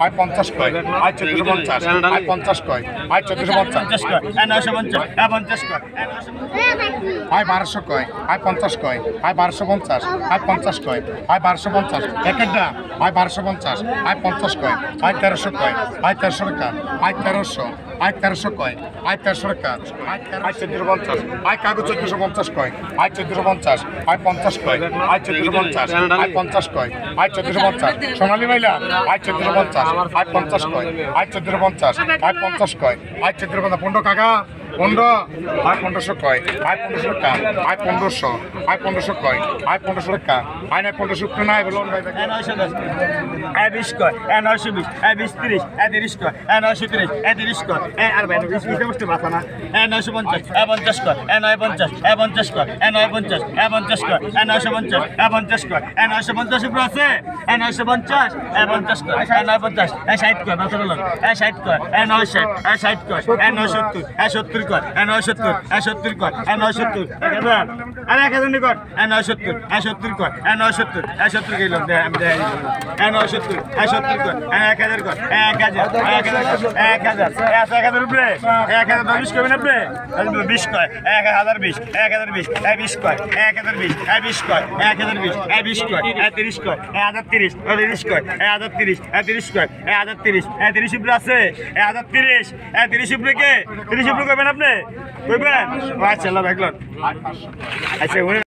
আয় 50 কয় আয় 1450 আয় 50 কয় আয় 1450 কয় 950 50 কয় আয় 1200 কয় আয় 50 কয় আয় 1250 আয় 50 কয় আয় 1250 একটা আয় 1250 আয় 50 কয় আয় 1300 কয় আয় 1300 টাকা আয় 1300 আয় 1300 কয় আয় 1300 টাকা আয় 1450 আয় কাগজ 1450 কয় আয় 1450 আয় 50 কয় আয় 1450 আয় 50 কয় আয় 1450 সোনালী মাইলা আয় 1450 আয় 50 কয় আয় 1450 আয় 50 কয় আয় 1450 পনেরো কাকা 15 আয় 1500 কয় আয় 1500 টাকা আয় 1500 আয় 1500 কয় আয় 1500 টাকা আয় না 1500 টাকা নাই বলুন ভাই 910 আয় 20 কয় আয় 920 আয় 20 30 আয় 30 কয় আয় 930 আয় 30 কয় আর ভাই 20 20 বসতে পারছ না আয় 950 আয় 50 কয় আয় 950 আয় 50 কয় আয় 950 আয় 50 কয় আয় 950 আয় 50 কয় আয় 950 উপর আছে আয় 950 আয় 50 কয় আয় 950 আয় 60 কয় বাতা বলুন আয় 60 কয় আয় 960 আয় 60 কয় আয় 970 আয় 70 কয় আয় 970 আয় 70 কয় আয় 970 1000 আরে 1000 কয় আয় 970 আয় 70 কয় আয় 970 আয় 70 গেল আমি দেই আয় 970 আয় 70 কয় আয় 1000 কয় আয় 1000 আয় 1000 1000 উপরে 1020 কয় না উপরে 20 কয় 1020 1020 আয় 20 কয় 1020 আয় 20 কয় 1020 আয় 20 কয় আয় 30 কয় আয় 1030 আয় 30 কয় আয় 1030 আয় 30 কয় আয় 1030 আয় 30 উপরে আছে আয় 1030 আয় 30 উপরে কে 30 উপরে কইবেন আপনি কইবেন আচ্ছা আল্লাহ ভাগলন আচ্ছা